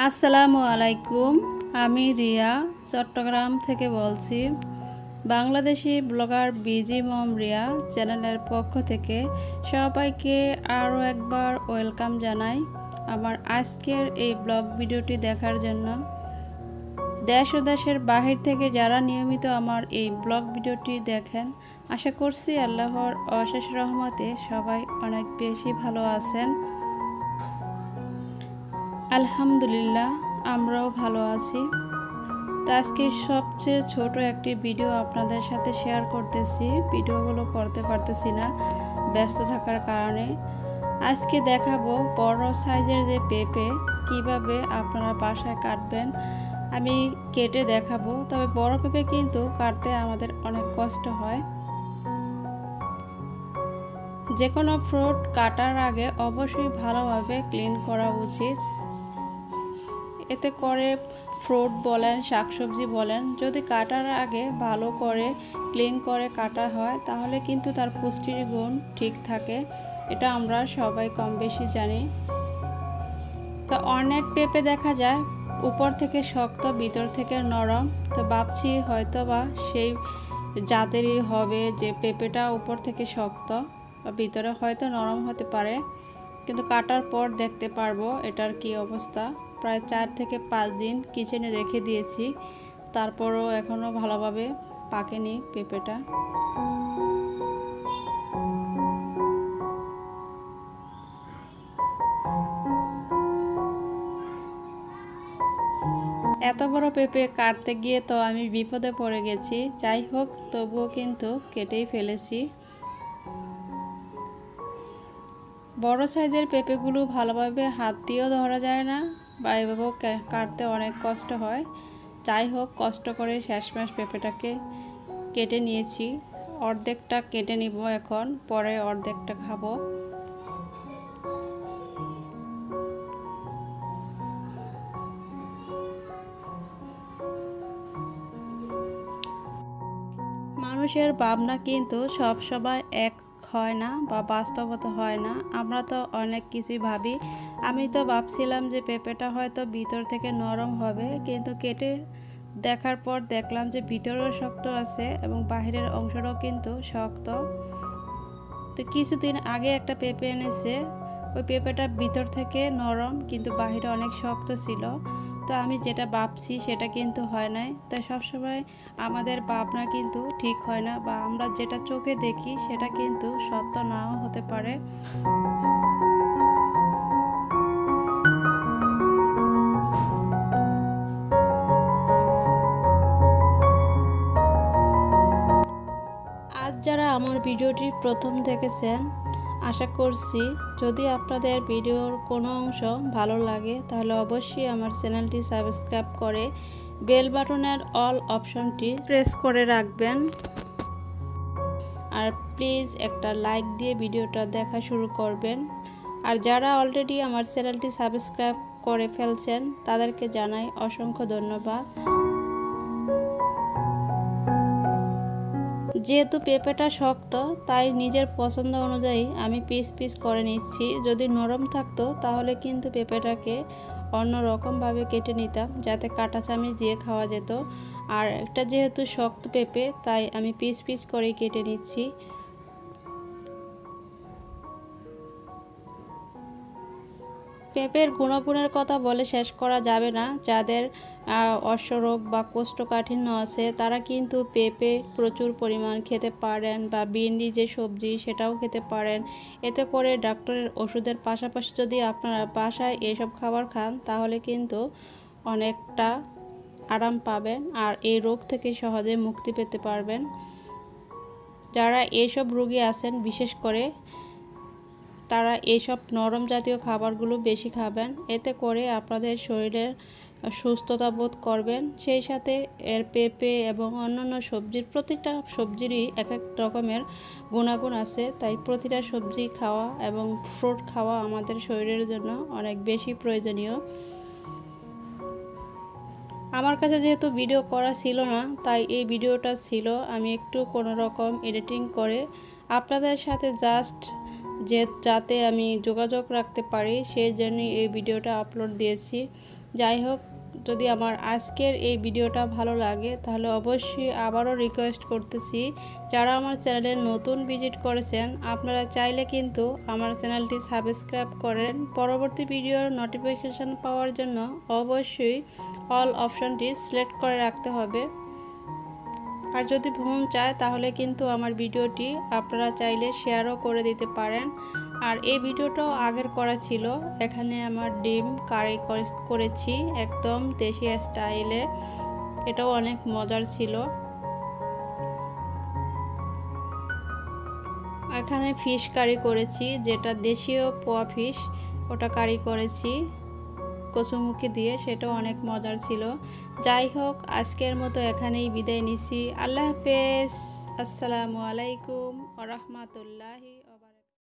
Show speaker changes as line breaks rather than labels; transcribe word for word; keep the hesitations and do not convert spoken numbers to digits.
আসসালামু আলাইকুম। আমি রিয়া চট্টগ্রাম থেকে বলছি। Bangladeshi blogger busy mom Riya চ্যানেলের পক্ষ থেকে সবাইকে আরও একবার ওয়েলকাম জানাই আমার আজকের এই ব্লগ ভিডিওটি দেখার জন্য। দেশ ও দেশের বাহির থেকে যারা নিয়মিত আমার এই ব্লগ ভিডিওটি দেখেন, আশা করছি আল্লাহর অশেষ রহমতে সবাই অনেক বেশি ভালো আছেন। আলহামদুলিল্লাহ, আমরাও ভালো আছি। তো আজকে সবচেয়ে ছোট একটি ভিডিও আপনাদের সাথে শেয়ার করতেছি। ভিডিওগুলো করতে পারতেছি না ব্যস্ত থাকার কারণে। আজকে দেখাবো বড় সাইজের যে পেঁপে কিভাবে আপনারা বাসায় কাটবেন, আমি কেটে দেখাবো। তবে বড় পেঁপে কিন্তু কাটতে আমাদের অনেক কষ্ট হয়। যে কোনো ফ্রুট কাটার আগে অবশ্যই ভালোভাবে ক্লিন করা উচিত। এতে করে ফ্রুট বলেন, শাকসবজি বলেন, যদি কাটার আগে ভালো করে ক্লিন করে কাটা হয় তাহলে কিন্তু তার পুষ্টির গুণ ঠিক থাকে। এটা আমরা সবাই কম বেশি জানি। তো অনেক পেঁপে দেখা যায় উপর থেকে শক্ত, ভিতর থেকে নরম। তো ভাবছি হয়তো বা সেই জাতেরই হবে যে পেঁপেটা উপর থেকে শক্ত বা ভিতরে হয়তো নরম হতে পারে, কিন্তু কাটার পর দেখতে পারবো এটার কি অবস্থা। প্রায় চার থেকে পাঁচ দিন কিচেনে রেখে দিয়েছি, তারপরও এখনও ভালোভাবে পাকেনি পেঁপেটা। এত বড় পেঁপে কাটতে গিয়ে তো আমি বিপদে পড়ে গেছি। যাই হোক, তবুও কিন্তু কেটেই ফেলেছি। বড় সাইজের পেঁপেগুলো ভালোভাবে হাত দিয়েও ধরা যায় না, বা এভাবেও কাটতে অনেক কষ্ট হয়। যাই হোক, কষ্ট করে শেষমেশ পেঁপেটাকে কেটে নিয়েছি। অর্ধেকটা কেটে নিব এখন, পরে অর্ধেকটা খাবো। মানুষের ভাবনা কিন্তু সব সময় এক হয় না বা বাস্তবতা হয় না। আমরা তো অনেক কিছুই ভাবি। আমি তো ভাবছিলাম যে পেঁপেটা হয়তো ভিতর থেকে নরম হবে, কিন্তু কেটে দেখার পর দেখলাম যে ভিতরেও শক্ত আছে এবং বাহিরের অংশটাও কিন্তু শক্ত। তো কিছুদিন আগে একটা পেঁপে এনেছে, ওই পেঁপেটা ভিতর থেকে নরম কিন্তু বাহিরে অনেক শক্ত ছিল। তো আমি যেটা ভাবছি সেটা কিন্তু হয় নাই। তাই সবসময় আমাদের ভাবনা কিন্তু ঠিক হয় না, বা আমরা যেটা চোখে দেখি সেটা কিন্তু সত্য নাও হতে পারে। আজ যারা আমার ভিডিওটি প্রথম দেখেছেন, আশা করছি যদি আপনাদের ভিডিওর কোনো অংশ ভালো লাগে তাহলে অবশ্যই আমার চ্যানেলটি সাবস্ক্রাইব করে বেল বাটনের অল অপশনটি প্রেস করে রাখবেন। আর প্লিজ একটা লাইক দিয়ে ভিডিওটা দেখা শুরু করবেন। আর যারা অলরেডি আমার চ্যানেলটি সাবস্ক্রাইব করে ফেলছেন তাদেরকে জানাই অসংখ্য ধন্যবাদ। যেহেতু পেঁপেটা শক্ত, তাই নিজের পছন্দ অনুযায়ী আমি পিস পিস করে নিচ্ছি। যদি নরম থাকতো তাহলে কিন্তু পেঁপেটাকে অন্য রকমভাবে কেটে নিতাম, যাতে কাঁটা চামচ দিয়ে খাওয়া যেত। আর এটা যেহেতু শক্ত পেঁপে, তাই আমি পিস পিস করেই কেটে নিচ্ছি। পেঁপের গুণগুণের কথা বলে শেষ করা যাবে না। যাদের অশ্বরোগ বা কোষ্ঠকাঠিন্য আছে তারা কিন্তু পেঁপে প্রচুর পরিমাণ খেতে পারেন, বা ভিন্ডি যে সবজি সেটাও খেতে পারেন। এতে করে ডাক্তারের ওষুধের পাশাপাশি যদি আপনারা বাসায় এসব খাবার খান তাহলে কিন্তু অনেকটা আরাম পাবেন, আর এই রোগ থেকে সহজে মুক্তি পেতে পারবেন। যারা এইসব রোগী আছেন বিশেষ করে, তারা এইসব নরম জাতীয় খাবারগুলো বেশি খাবেন। এতে করে আপনাদের শরীরের সুস্থতা বোধ করবেন। সেই সাথে এর পেঁপে এবং অন্যান্য সবজির, প্রতিটা সবজিরই এক এক রকমের গুণাগুণ আছে। তাই প্রতিটা সবজি খাওয়া এবং ফ্রুট খাওয়া আমাদের শরীরের জন্য অনেক বেশি প্রয়োজনীয়। আমার কাছে যেহেতু ভিডিও করা ছিল না, তাই এই ভিডিওটা ছিল আমি একটু কোনো রকম এডিটিং করে আপনাদের সাথে জাস্ট যে যাতে আমি যোগাযোগ রাখতে পারি সেই জন্যই এই ভিডিওটা আপলোড দিয়েছি। যাই হোক, যদি আমার আজকের এই ভিডিওটা ভালো লাগে তাহলে অবশ্যই আবারও রিকোয়েস্ট করতেছি, যারা আমার চ্যানেলে নতুন ভিজিট করেছেন আপনারা চাইলে কিন্তু আমার চ্যানেলটি সাবস্ক্রাইব করেন। পরবর্তী ভিডিওর নোটিফিকেশান পাওয়ার জন্য অবশ্যই অল অপশনটি সিলেক্ট করে রাখতে হবে। আর যদি মন চায় তাহলে কিন্তু আমার ভিডিওটি আপনারা চাইলে শেয়ারও করে দিতে পারেন। আর এই ভিডিওটাও আগের করা ছিল, এখানে আমার ডিম কারি করেছি একদম দেশি স্টাইলে, এটাও অনেক মজার ছিল। এখানে ফিশ কারি করেছি, যেটা দেশীয় পোয়া ফিশ, ওটা কারি করেছি কচুমুখী দিয়ে, সেটাও অনেক মজার ছিল। যাই হোক, আজকের মতো এখানেই বিদায় নিছি। আল্লাহ হাফেজ, আসসালামু আলাইকুম ওয়া রাহমাতুল্লাহি।